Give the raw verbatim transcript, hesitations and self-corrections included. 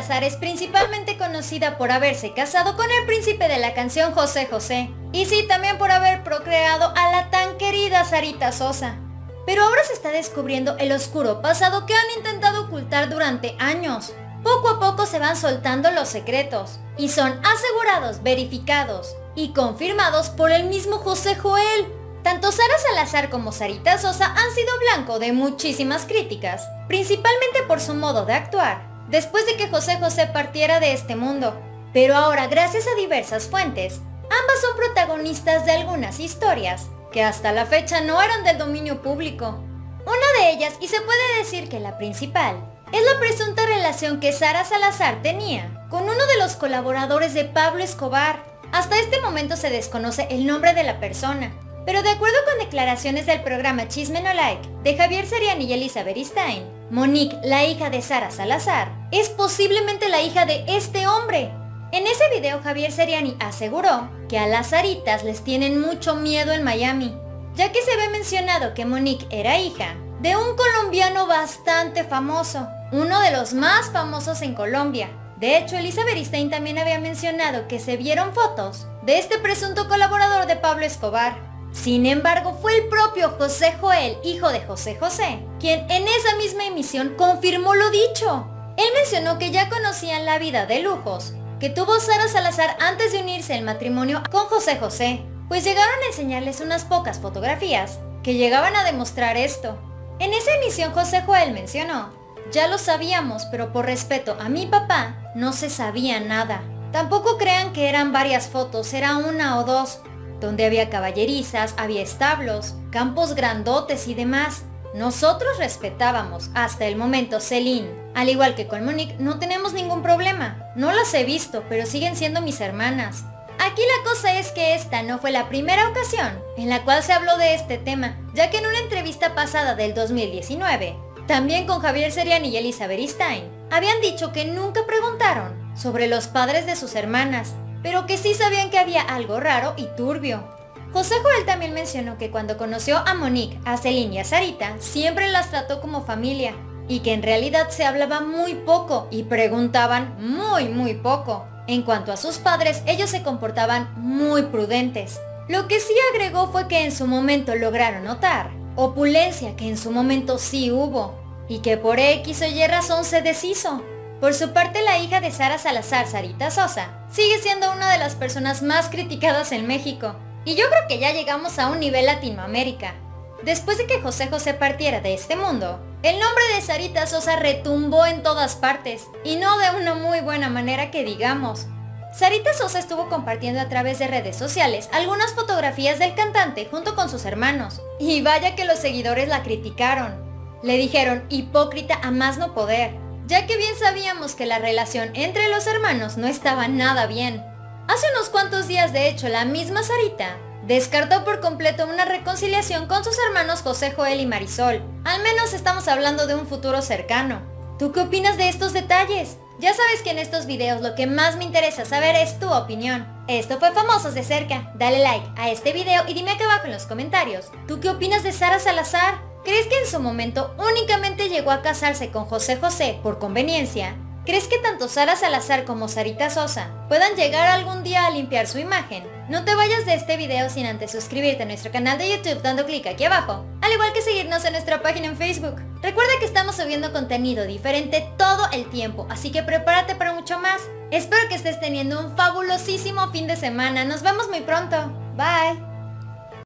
Salazar es principalmente conocida por haberse casado con el príncipe de la canción José José. Y sí, también por haber procreado a la tan querida Sarita Sosa. Pero ahora se está descubriendo el oscuro pasado que han intentado ocultar durante años. Poco a poco se van soltando los secretos y son asegurados, verificados y confirmados por el mismo José Joel. Tanto Sara Salazar como Sarita Sosa han sido blanco de muchísimas críticas, principalmente por su modo de actuar, después de que José José partiera de este mundo. Pero ahora, gracias a diversas fuentes, ambas son protagonistas de algunas historias que hasta la fecha no eran del dominio público. Una de ellas, y se puede decir que la principal, es la presunta relación que Sara Salazar tenía con uno de los colaboradores de Pablo Escobar. Hasta este momento se desconoce el nombre de la persona, pero de acuerdo con declaraciones del programa Chisme No Like de Javier Seriani y Elizabeth Stein, Monique, la hija de Sara Salazar, es posiblemente la hija de este hombre. En ese video Javier Seriani aseguró que a las Saritas les tienen mucho miedo en Miami, ya que se ve mencionado que Monique era hija de un colombiano bastante famoso, uno de los más famosos en Colombia. De hecho, Elizabeth Stein también había mencionado que se vieron fotos de este presunto colaborador de Pablo Escobar. Sin embargo, fue el propio José Joel, hijo de José José, quien en esa misma emisión confirmó lo dicho. Él mencionó que ya conocían la vida de lujos que tuvo Sara Salazar antes de unirse el matrimonio con José José, pues llegaron a enseñarles unas pocas fotografías que llegaban a demostrar esto. En esa emisión José Joel mencionó: ya lo sabíamos, pero por respeto a mi papá no se sabía nada. Tampoco crean que eran varias fotos, era una o dos, donde había caballerizas, había establos, campos grandotes y demás. Nosotros respetábamos. Hasta el momento, Celine, al igual que con Monique, no tenemos ningún problema. No las he visto, pero siguen siendo mis hermanas. Aquí la cosa es que esta no fue la primera ocasión en la cual se habló de este tema, ya que en una entrevista pasada del dos mil diecinueve, también con Javier Seriani y Elizabeth Stein, habían dicho que nunca preguntaron sobre los padres de sus hermanas, pero que sí sabían que había algo raro y turbio. José Joel también mencionó que cuando conoció a Monique, a Celine y a Sarita, siempre las trató como familia, y que en realidad se hablaba muy poco y preguntaban muy muy poco. En cuanto a sus padres, ellos se comportaban muy prudentes. Lo que sí agregó fue que en su momento lograron notar opulencia, que en su momento sí hubo, y que por X o Y razón se deshizo. Por su parte, la hija de Sara Salazar, Sarita Sosa, sigue siendo una de las personas más criticadas en México, y yo creo que ya llegamos a un nivel Latinoamérica. Después de que José José partiera de este mundo, el nombre de Sarita Sosa retumbó en todas partes, y no de una muy buena manera que digamos. Sarita Sosa estuvo compartiendo a través de redes sociales algunas fotografías del cantante junto con sus hermanos, y vaya que los seguidores la criticaron. Le dijeron hipócrita a más no poder, ya que bien sabíamos que la relación entre los hermanos no estaba nada bien. Hace unos cuantos días, de hecho, la misma Sarita descartó por completo una reconciliación con sus hermanos José Joel y Marisol. Al menos estamos hablando de un futuro cercano. ¿Tú qué opinas de estos detalles? Ya sabes que en estos videos lo que más me interesa saber es tu opinión. Esto fue Famosos de Cerca. Dale like a este video y dime acá abajo en los comentarios, ¿tú qué opinas de Sara Salazar? ¿Crees que en su momento únicamente llegó a casarse con José José por conveniencia? ¿Crees que tanto Sara Salazar como Sarita Sosa puedan llegar algún día a limpiar su imagen? No te vayas de este video sin antes suscribirte a nuestro canal de YouTube dando clic aquí abajo, al igual que seguirnos en nuestra página en Facebook. Recuerda que estamos subiendo contenido diferente todo el tiempo, así que prepárate para mucho más. Espero que estés teniendo un fabulosísimo fin de semana. Nos vemos muy pronto. Bye.